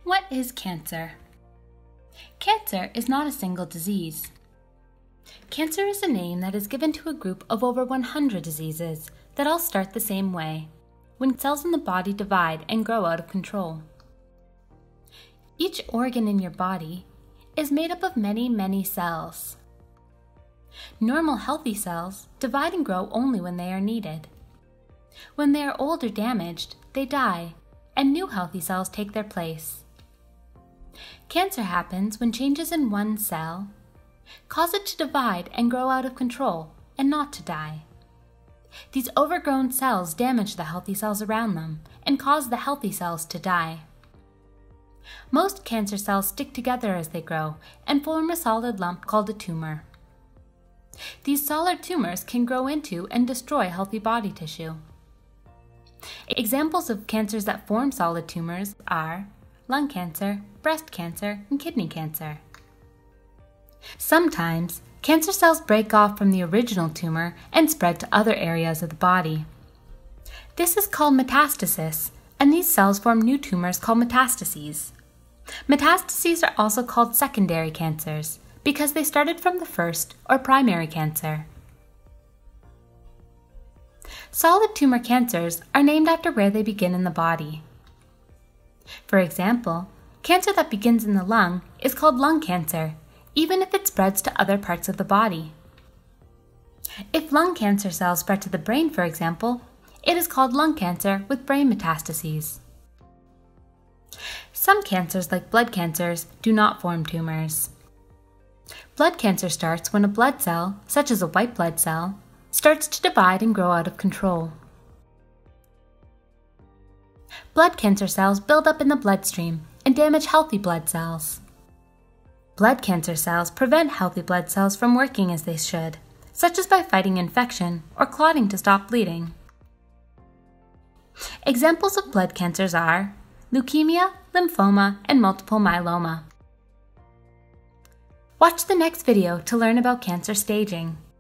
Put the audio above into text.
What is cancer? Cancer is not a single disease. Cancer is a name that is given to a group of over 100 diseases that all start the same way, when cells in the body divide and grow out of control. Each organ in your body is made up of many cells. Normal healthy cells divide and grow only when they are needed. When they are old or damaged, they die, and new healthy cells take their place. Cancer happens when changes in one cell cause it to divide and grow out of control and not to die. These overgrown cells damage the healthy cells around them and cause the healthy cells to die. Most cancer cells stick together as they grow and form a solid lump called a tumor. These solid tumors can grow into and destroy healthy body tissue. Examples of cancers that form solid tumors are lung cancer, breast cancer, and kidney cancer. Sometimes, cancer cells break off from the original tumor and spread to other areas of the body. This is called metastasis, and these cells form new tumors called metastases. Metastases are also called secondary cancers because they started from the first or primary cancer. Solid tumor cancers are named after where they begin in the body. For example, cancer that begins in the lung is called lung cancer, even if it spreads to other parts of the body. If lung cancer cells spread to the brain, for example, it is called lung cancer with brain metastases. Some cancers, like blood cancers, do not form tumors. Blood cancer starts when a blood cell, such as a white blood cell, starts to divide and grow out of control. Blood cancer cells build up in the bloodstream and damage healthy blood cells. Blood cancer cells prevent healthy blood cells from working as they should, such as by fighting infection or clotting to stop bleeding. Examples of blood cancers are leukemia, lymphoma, and multiple myeloma. Watch the next video to learn about cancer staging.